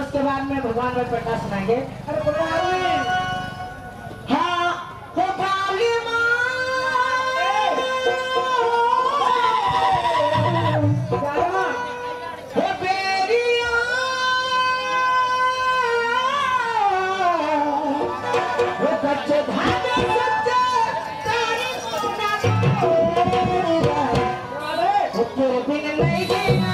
उसके बाद में भगवान में पट्टा सुनाएंगे। अरे हाँ हो काली माँ हो बेरिया हो कच्चे धागे सच्चे तारी सोना हो तेरे बिन नहीं जीना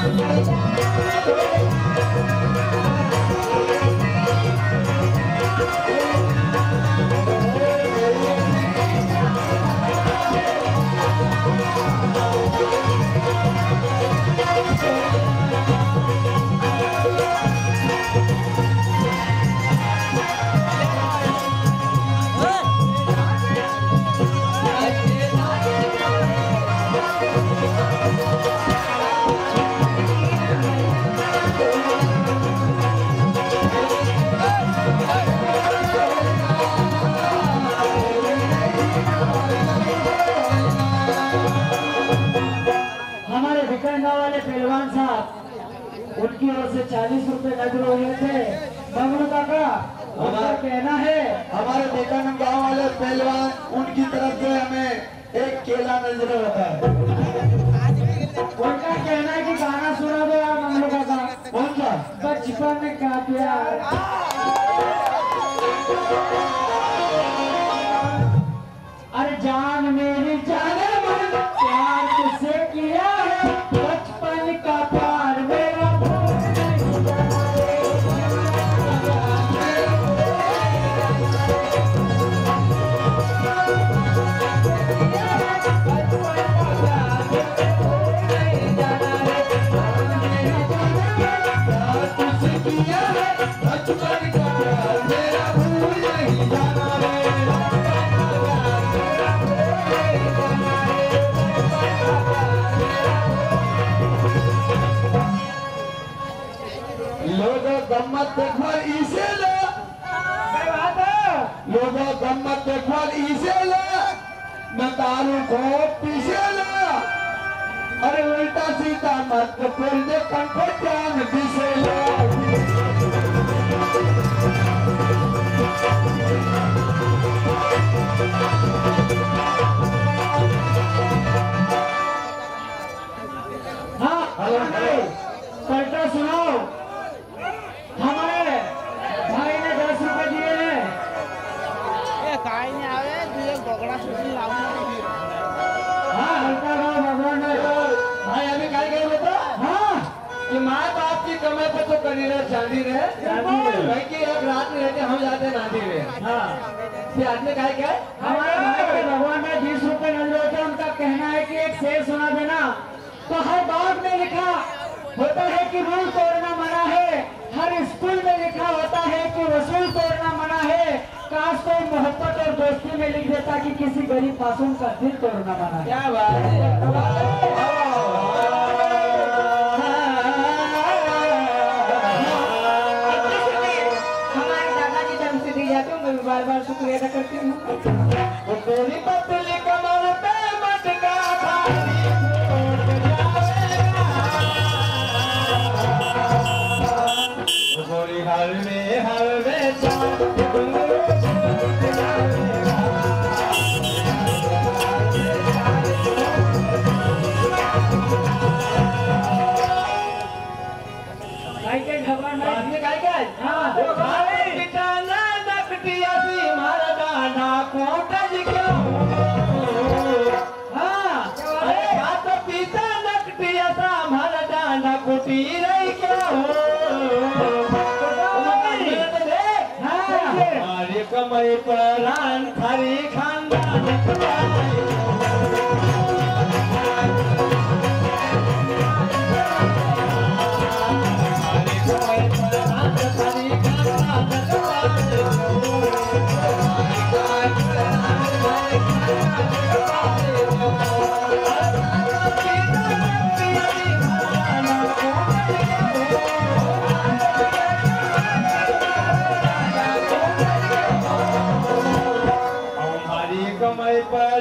वाले पहलवान साहब उनकी ओर से 40 रुपए नजर हुए थे। बबलू काका हमारा कहना है हमारे बेकानंद गांव वाले पहलवान उनकी तरफ से हमें एक केला नजर होता है। उनका कहना है कि गाना सुना दो यार बबलू काका। कौन सा? बचपन का प्यार। अरे जान मेरी जान प्यार तुझसे किया है बचपन का प्यार मेरा गम्मत देखो इसे लो लोगों गम्मत देखो इसे लो मैं दारू को पीछे लो। अरे उल्टा सीधा मत बोल दे कंठो जान पीछे लो। हाँ पलटा सुनाओ। हमारे भाई ने 10 रुपए दिए हैं। हाँ हल्का गाँव भगवान भाई अभी काय गए बता? हाँ कि माँ बाप की कमाई पे तो करी रहे चांदी रहे भाई की एक रात में रहते हम जाते नाती में। हाँ फिर आदमी काय क्या है? हमारे भाई के भगवान में 20 रुपए नजर होते हैं। उनका कहना है कि एक शेर सुना देना। तो हर बाग में लिखा होता है कि रूल तोड़ना मना है। हर स्कूल में लिखा होता है कि वसूल तोड़ना मना है। काश कोई मोहब्बत और दोस्ती में लिख देता कि किसी गरीब मासूम का दिल तोड़ना मना है। क्या बात है? हमारे दादाजी जब से दी जाती हूँ मैं बार बार शुक्रिया अदा करती हूँ। तेरी पतली कमर पे मटका था गोरी हलवे हलवे भाई के भगवान आदमी काय काय? हाँ पिटाना नकटिया सी मारा डाना कोटज क्यों? हाँ अरे बात पीता नकटिया सा मारा डाना कुटी रही क्यों? हमारी कमई पर रान थारी खानदान कमई पर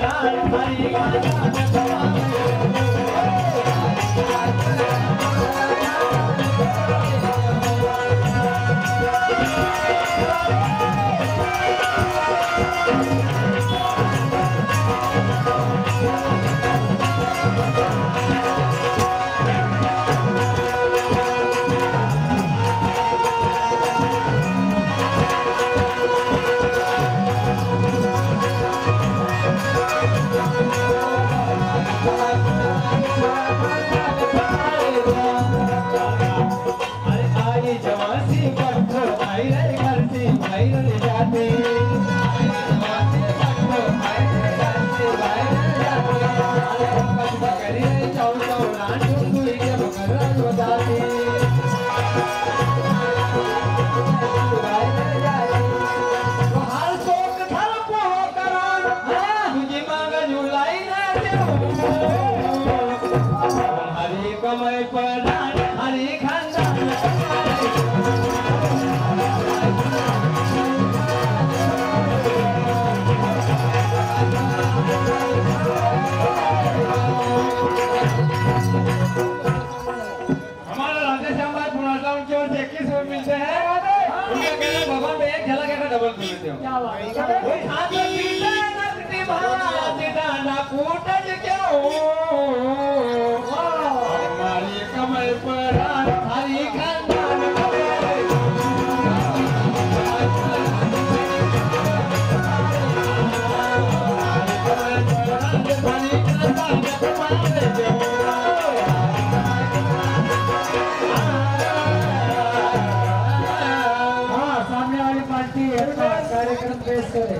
हरी कमय प्रधान हरी खानदान हमारा राधे श्याम भाई पुनासा उनकी ओर से 21 रुपए मिलते हैं। उनका कहना है भगवान में एक झलक का डबल मिलते हो। क्या बात है? कोई हाथ में पीता नकटी भाती दाना कूटज क्यों हमारी कमर पर हरी खानदान हाँ, सामने वाली पार्टी अपना कार्यक्रम पेश करे।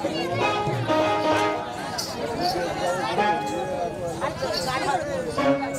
Hãy subscribe cho kênh Ghiền Mì Gõ để không bỏ lỡ